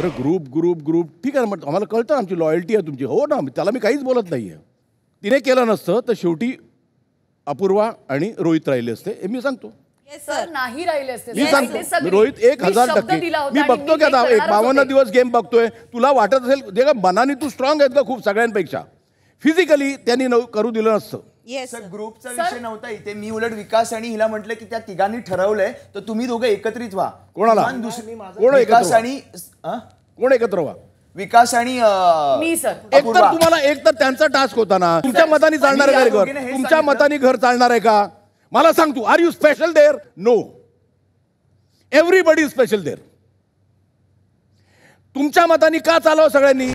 बरं group group group ठीक आहे ना, आम्हाला कळतं आमची लॉयल्टी आहे तुमची, हो ना, त्याला मी काहीच बोलत नाही आहे. तिने केलं नसतं तर शेवटी अपूर्वा आणि रोहित राहिले असते हे मी सांगतो. सर नाही राहिले असते. मी सांगतो रोहित 1000%. मी बघतो की आता 52 दिवस गेम बघतोय. तुला वाटत असेल जे का मनाने तू स्ट्रॉंग आहेत का खूप सगळ्यांपेक्षा, फिजिकली त्यांनी करू दिलं नसतं. सर ग्रुपचा विषय नव्हता इथे. मी उलट विकास आणि हिला म्हटलं की त्या तिघांनी ठरवलंय तर तुम्ही दोघं एकत्रित व्हा. कोणाला कोण विकास आणि कोण एकत्र व्हा? विकास आणि मी सर एकतर तुम्हाला एकतर त्यांचा टास्क होता ना. तुमच्या मताने चालणार आहे का घर? तुमच्या मताने घर चालणार आहे का? मला सांग तू, are you special there? No, everybody special there. तुमच्या मताने का चालव सगळ्यांनी?